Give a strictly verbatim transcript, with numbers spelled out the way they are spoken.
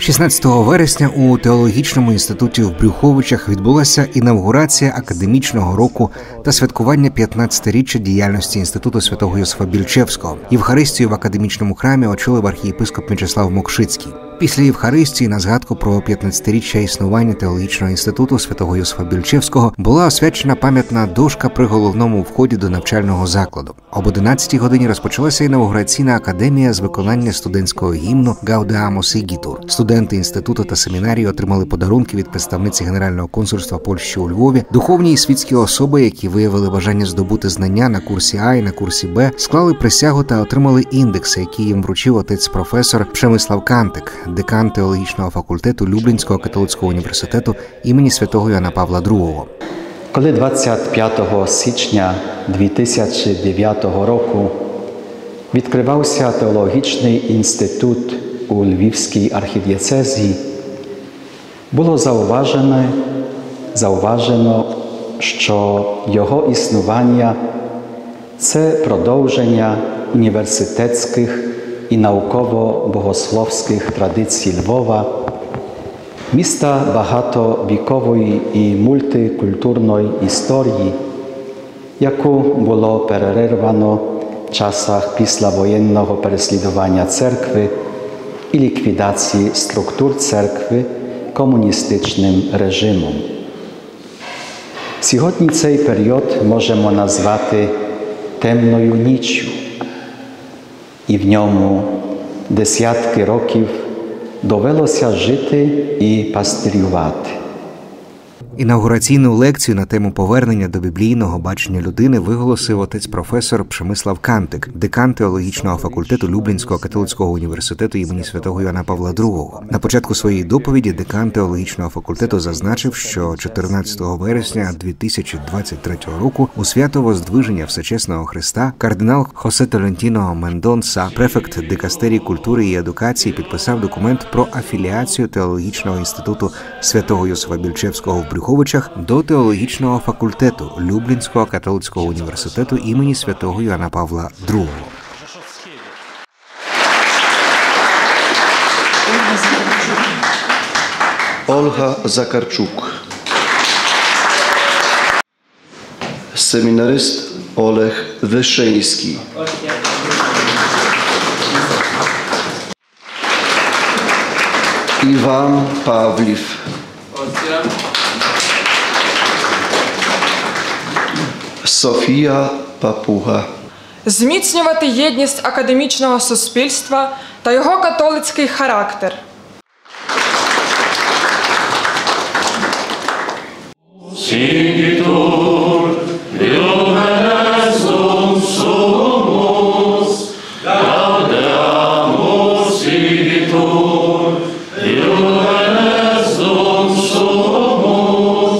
шістнадцятого вересня у Теологічному інституті в Брюховичах відбулася інавгурація академічного року та святкування п'ятнадцятиріччя діяльності Інституту святого Йосифа Більчевського. Євхаристію в академічному храмі очолив архієпископ Мячеслав Мокшицький. Після Євхаристії на згадку про п'ятнадцятиріччя існування Теологічного інституту святого Йосифа Більчевського була освячена пам'ятна дошка при головному вході до навчального закладу. Об одинадцятій годині розпочалася інавгураційна академія з виконання студентського гімну «Гаудеамос Ігітур». Студенти інституту та семінарії отримали подарунки від представниці Генерального консульства Польщі у Львові. Духовні і світські особи, які виявили бажання здобути знання на курсі А і на курсі Б, склали присягу та отримали індекси, які їм вручив отець-професор Przemysław Кантик, декан теологічного факультету Люблінського католицького університету імені святого Йоанна Павла другого. Коли двадцять п'ятого січня дві тисячі дев'ятого року відкривався теологічний інститут у Львівській архідієцезії, було зауважено, зауважено, що його існування – це продовження університетських і науково-богословських традицій Львова, міста багатовікової і мультикультурної історії, яку було перервано в часах післявоєнного переслідування церкви і ліквідації структур церкви комуністичним режимом. Сьогодні цей період можемо назвати темною ніччю, і в ньому десятки років довелося жити і пастирювати. Інавгураційну лекцію на тему повернення до біблійного бачення людини виголосив отець-професор Przemysław Кантик, декан теологічного факультету Люблінського католицького університету імені святого Йоанна Павла другого. На початку своєї доповіді декан теологічного факультету зазначив, що чотирнадцятого вересня дві тисячі двадцять третього року у свято Воздвиження Всечесного Христа кардинал Хосе Толентіно Мендонса, префект дикастерії культури і едукації, підписав документ про афіліацію Теологічного інституту святого Йосифа Більчевського в Брюховичах до теологічного факультету Люблінського католицького університету імені святого Йоанна Павла другого. Olga Zakarczuk. Seminaryst Olech Wyszyński. Iwan Pawliw. Софія Папуга. Зміцнювати єдність академічного суспільства та його католицький характер. Сидіть